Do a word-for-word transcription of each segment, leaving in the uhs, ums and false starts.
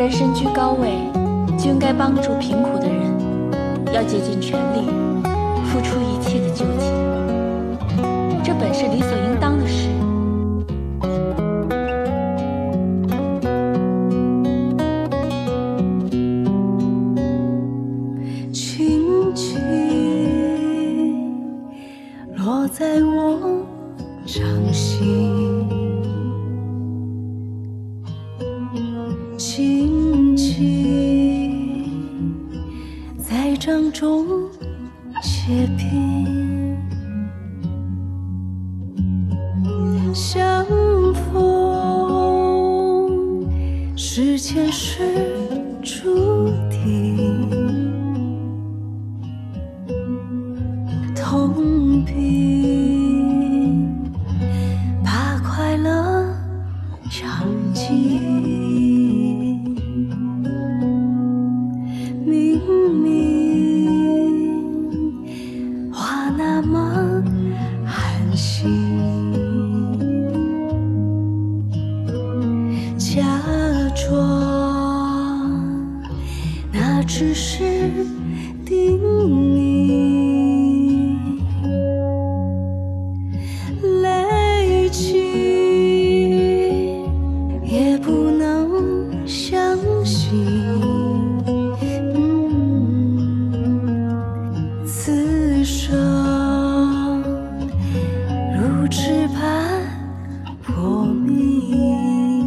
人身居高位，就应该帮助贫苦的人，要竭尽全力，付出一切的救济，这本是理所应当的事。 轻轻落在我掌心，轻轻在掌中切pin相逢是前世注定，痛并把快乐尝尽。明明话那么寒心，假装那只是叮咛，累积也不能相信。嗯，此生如纸般破灭，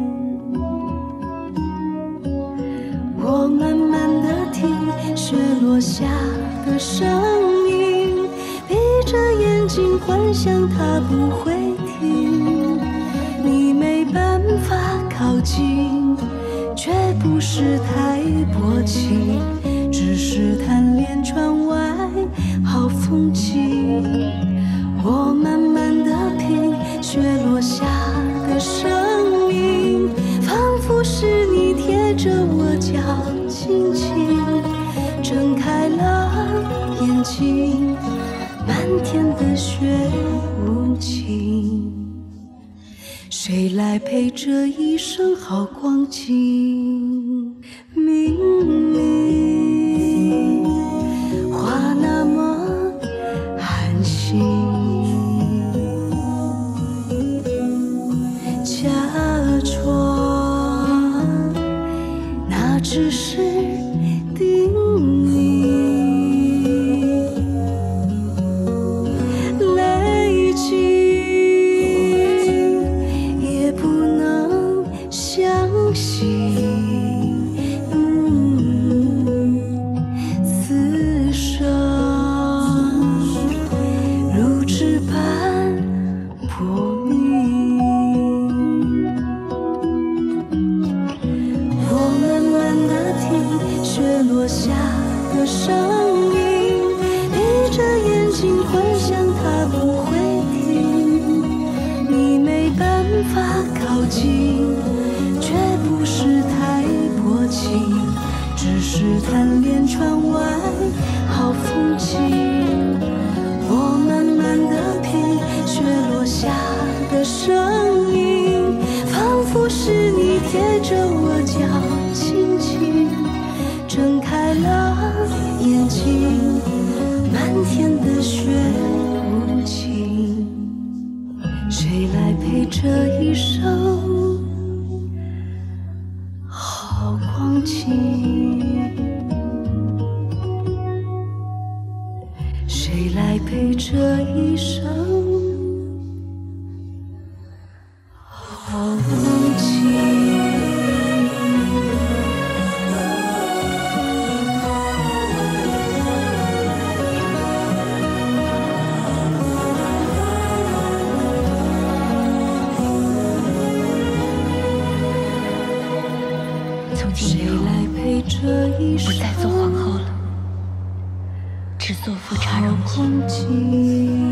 我慢慢地听雪落下的声音，闭着眼睛幻想它不会停。你没办法靠近，却不是太薄情，只是贪恋窗外好风景。我慢慢地品雪落下的声音，仿佛是你贴着我脚轻轻睁开了眼睛，漫天的雪无情，谁来陪这一生好光景？明明话那么寒心，假装那只是叮咛，累积也不能相信。嗯，此生如纸般破灭，我慢慢地听雪落下的声音，闭着眼睛幻想它不会停。你没办法靠近，却不是太薄情，只是贪恋窗外好风景。我慢慢地品雪落下的声音，仿佛是你贴着我脚轻轻睁开了眼睛，漫天的雪无情，谁来陪这一生好光景？谁来陪这一生好光景？ 从今以后，不再做皇后了，只做副茶柔情。